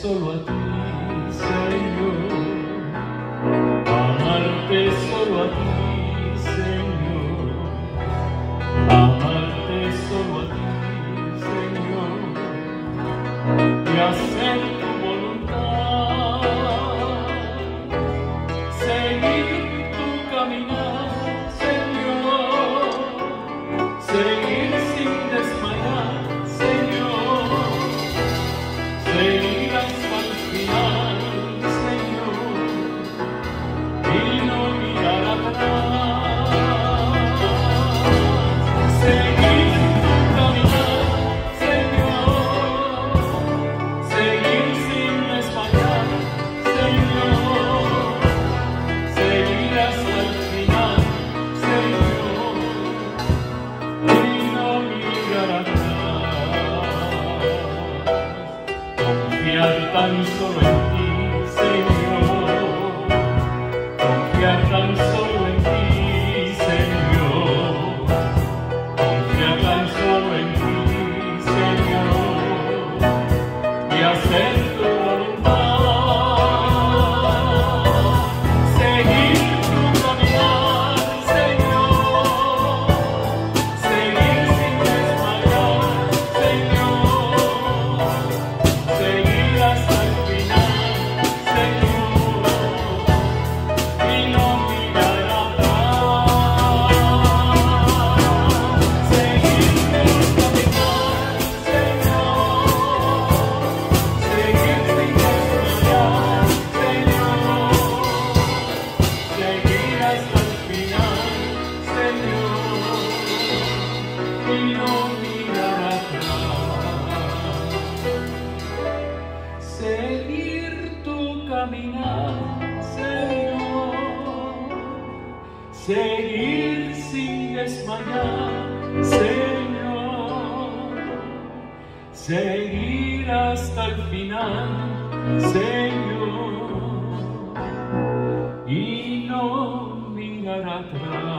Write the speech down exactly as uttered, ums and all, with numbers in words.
solo a ti, Señor. Amarte solo a ti, Señor. Amarte solo a ti, Señor. Y hacer tu voluntad. Seguir tu caminar, Señor. Seguir sin desmayar, Señor. Seguir hasta el final, Señor. Y no mirar atrás. Seguir tu caminar, Señor. Seguir sin desmayar, Señor. Seguir hasta el final, Señor. Y no mirar atrás. Confiar tan solo en ti, Señor. Confiar tan solo en ti, Señor. Confiar tan solo en ti, Señor. Y hacer tu voluntad. Seguir tu caminar, Señor. Seguir sin desmayar, Señor. Seguir hasta el final, Señor. Y no mirar atrás. Seguir tu caminar, Señor. Seguir sin desmayar, Señor. Seguir hasta el final, Señor. Y no mirar atrás. Seguir tu caminar, Señor. Seguir sin desmayar, Señor. Seguir hasta el final, Señor. Y no mirar atrás.